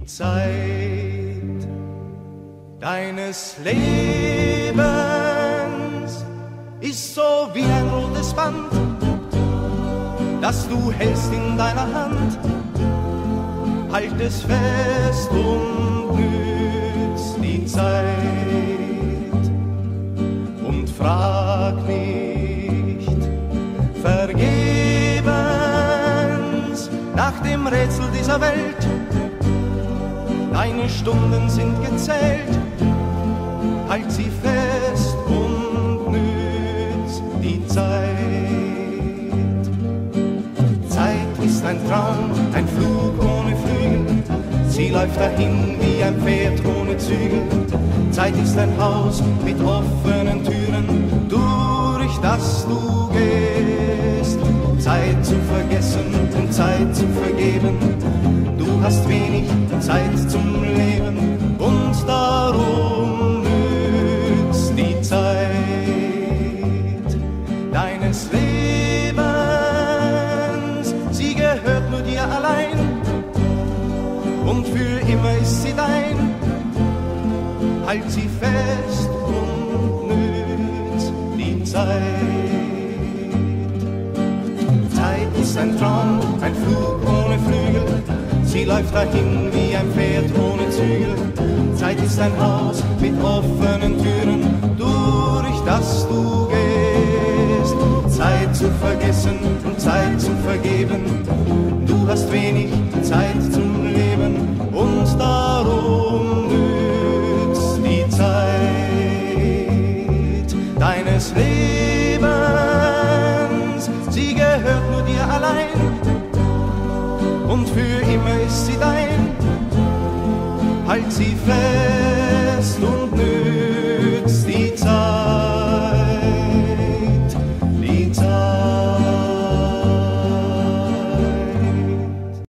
Zeit deines Lebens ist so wie ein rotes Band, das du hältst in deiner Hand. Halt es fest und nütz die Zeit und frag nicht vergebens nach dem Rätsel dieser Welt. Deine Stunden sind gezählt, halt sie fest und nütz die Zeit. Zeit ist ein Traum, ein Flug ohne Flügel, sie läuft dahin wie ein Pferd ohne Zügel. Zeit ist ein Haus mit offenen Türen, durch das du gehst. Zeit zu vergessen und Zeit zu vergeben, du hast wenig Zeit zum Leben und darum nützt die Zeit deines Lebens. Sie gehört nur dir allein und für immer ist sie dein. Halt sie fest und nützt die Zeit. Zeit ist ein Traum, ein Flug ohne Flügel, sie läuft dahin wie ein Pferd ohne Zügel. Zeit ist ein Haus mit offenen Türen, durch das du gehst. Zeit zu vergessen und Zeit zu vergeben, du hast wenig Zeit zum Leben und darum nützt die Zeit deines Lebens. Sie gehört nur dir allein und für immer ist sie dein. Halt sie fest